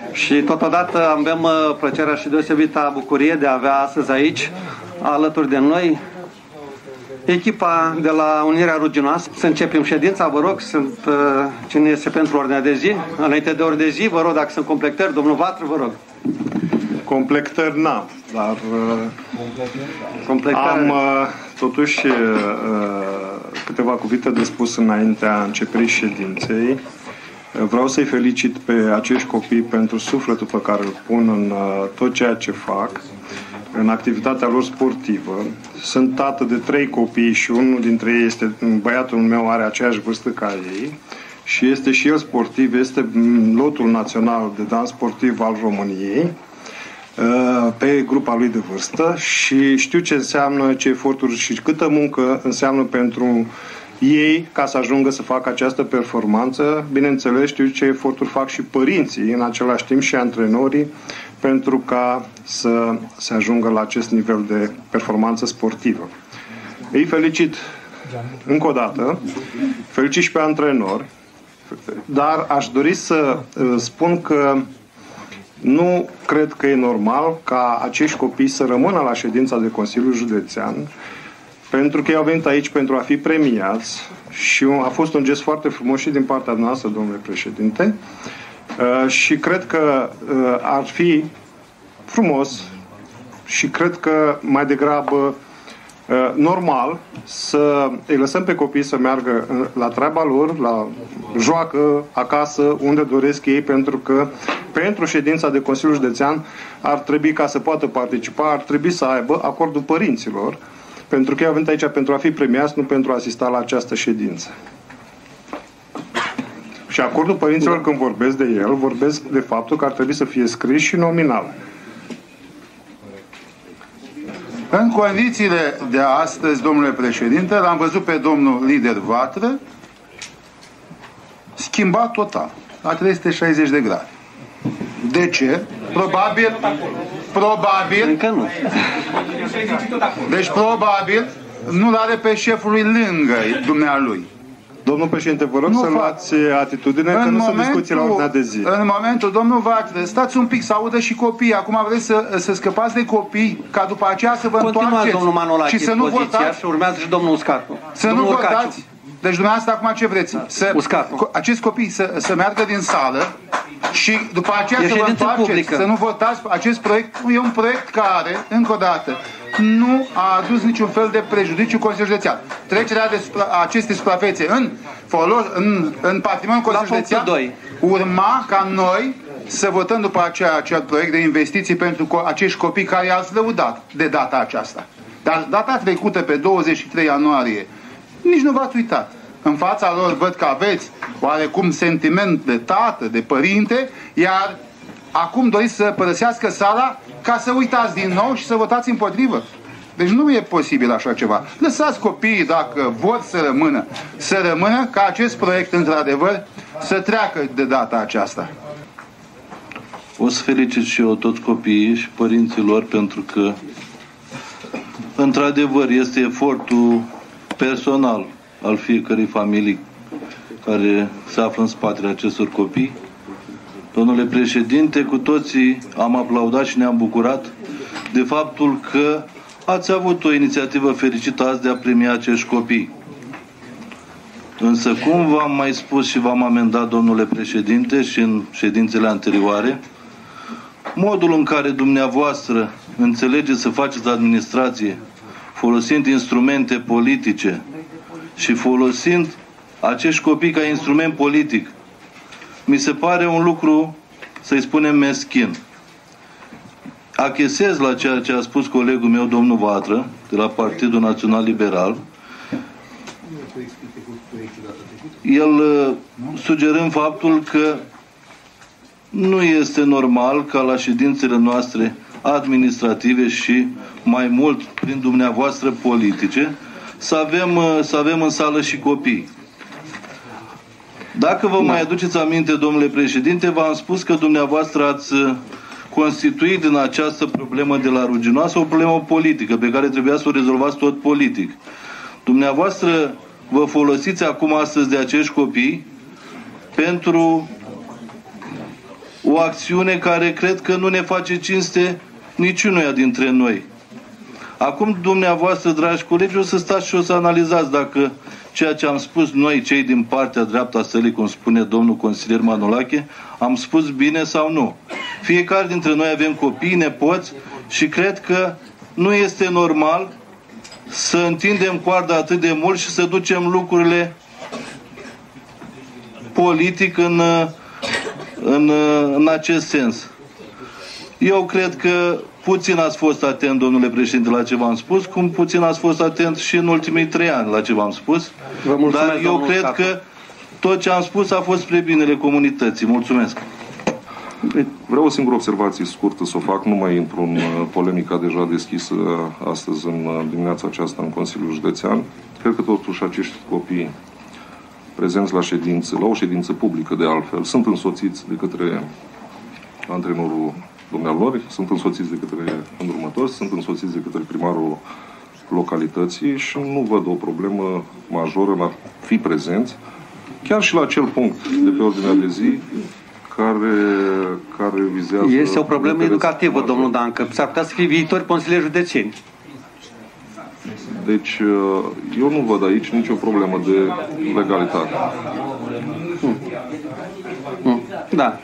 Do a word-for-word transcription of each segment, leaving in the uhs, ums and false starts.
Și totodată avem plăcerea și deosebită bucurie de a avea astăzi aici, alături de noi, echipa de la Unirea Ruginoasă. Să începem ședința, vă rog, sunt, uh, cine este pentru ordinea de zi. Înainte de ordine de zi, vă rog, dacă sunt completări, domnul Vatră, vă rog. Completări n-am, dar uh, am uh, totuși uh, câteva cuvinte de spus înaintea începerii ședinței. Vreau să-i felicit pe acești copii pentru sufletul pe care îl pun în uh, tot ceea ce fac, în activitatea lor sportivă. Sunt tată de trei copii și unul dintre ei este, băiatul meu are aceeași vârstă ca ei și este și el sportiv, este lotul național de dans sportiv al României pe grupa lui de vârstă și știu ce înseamnă, ce eforturi și câtă muncă înseamnă pentru ei ca să ajungă să facă această performanță. Bineînțeles, știu ce eforturi fac și părinții, în același timp și antrenorii, pentru ca să se ajungă la acest nivel de performanță sportivă. Îi felicit încă o dată, felicit și pe antrenori, dar aș dori să spun că nu cred că e normal ca acești copii să rămână la ședința de Consiliul Județean, pentru că ei au venit aici pentru a fi premiați și a fost un gest foarte frumos și din partea noastră, domnule președinte, și cred că ar fi frumos și cred că mai degrabă normal să îi lăsăm pe copii să meargă la treaba lor, la joacă, acasă, unde doresc ei, pentru că pentru ședința de Consiliul Județean ar trebui, ca să poată participa, ar trebui să aibă acordul părinților, pentru că ei au venit aici pentru a fi premiați, nu pentru a asista la această ședință. Și acordul părinților, când vorbesc de el, vorbesc de faptul că ar trebui să fie scris și nominal. În condițiile de astăzi, domnule președinte, l-am văzut pe domnul lider Vatră schimbat total, la trei sute șaizeci de grade. De ce? Probabil, probabil, încă nu. Deci probabil nu-l are pe șeful lui lângă dumnealui. Domnul președinte, vă rog nu să fac. luați atitudine, în că nu sunt discuții la ordinea de zi. În momentul, domnul Vatră, stați un pic să audă și copiii. Acum vreți să, să scăpați de copii, ca după aceea să vă întoarceți domnul Manolache, și să nu votați. Și urmează și domnul Uscatu. Să domnul nu Urcaciu. votați. Deci dumneavoastră acum ce vreți? Să, acești copii să, să meargă din sală și după aceea e să vă întoarceți, publică. Să nu votați. Acest proiect e un proiect care, încă o dată, nu a adus niciun fel de prejudiciu Consiliul Județean. Trecerea de aceste suprafețe în, folos, în, în patrimoniul Consiliului Județean urma ca noi să votăm după aceea acel proiect de investiții pentru acești copii care i-ați lăudat de data aceasta. Dar data trecută, pe douăzeci și trei ianuarie, nici nu v-ați uitat. În fața lor văd că aveți oarecum sentiment de tată, de părinte, iar acum doriți să părăsească sala ca să uitați din nou și să votați împotrivă. Deci nu e posibil așa ceva. Lăsați copiii, dacă vor să rămână, să rămână, ca acest proiect, într-adevăr, să treacă de data aceasta. O să felicit și eu toți copiii și părinții lor, pentru că, într-adevăr, este efortul personal al fiecărei familii care se află în spatele acestor copii. Domnule președinte, cu toții am aplaudat și ne-am bucurat de faptul că ați avut o inițiativă fericită azi de a premia acești copii. Însă, cum v-am mai spus și v-am amendat, domnule președinte, și în ședințele anterioare, modul în care dumneavoastră înțelegeți să faceți administrație folosind instrumente politice și folosind acești copii ca instrument politic, mi se pare un lucru, să-i spunem, meschin. Achesez la ceea ce a spus colegul meu, domnul Vatră, de la Partidul Național Liberal, el sugerând faptul că nu este normal ca la ședințele noastre administrative și mai mult prin dumneavoastră politice să avem, să avem în sală și copii. Dacă vă mai aduceți aminte, domnule președinte, v-am spus că dumneavoastră ați constituit din această problemă de la Ruginoasă o problemă politică pe care trebuia să o rezolvați tot politic. Dumneavoastră vă folosiți acum astăzi de acești copii pentru o acțiune care cred că nu ne face cinste niciunuia dintre noi. Acum, dumneavoastră, dragi colegi, o să stați și o să analizați dacă ceea ce am spus noi, cei din partea dreaptă a sălii, cum spune domnul consilier Manolache, am spus bine sau nu. Fiecare dintre noi avem copii, nepoți și cred că nu este normal să întindem coarda atât de mult și să ducem lucrurile politic în, în, în acest sens. Eu cred că puțin ați fost atent, domnule președinte, la ce v-am spus, cum puțin ați fost atent și în ultimii trei ani la ce v-am spus. Vă mulțumesc, dar eu cred Scacu. că tot ce am spus a fost spre binele comunității. Mulțumesc. Vreau o singură observație scurtă să o fac, nu mai intru în polemica deja deschisă astăzi în dimineața aceasta în Consiliul Județean. Cred că totuși acești copii prezenți la ședință, la o ședință publică de altfel, sunt însoțiți de către antrenorul dumnealor, sunt însoțiți de către îndrumători, sunt însoțiți de către primarul localității și nu văd o problemă majoră în a fi prezenți, chiar și la acel punct de pe ordinea de zi care, care vizează... Este o problemă educativă, major. Domnul Dancă. S-ar putea să fie viitori consilieri județeni. Deci, eu nu văd aici nicio problemă de legalitate. Hmm. Hmm. Da.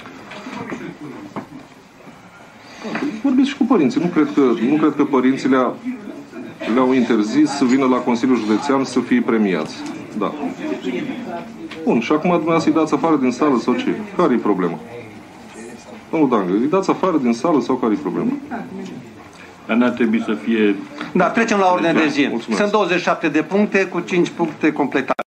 Vorbiți și cu părinții. Nu cred că, nu cred că părinții le-au le interzis să vină la Consiliul Județean să fie premiați. Da. Bun, și acum dumneavoastră îi dați afară din sală sau ce? Care-i problema? Domnul Dangă, îi dați afară din sală sau care-i problema? Dar n-ar trebui să fie... Da, trecem la ordine de zi. Mulțumesc. Sunt douăzeci și șapte de puncte cu cinci puncte completate.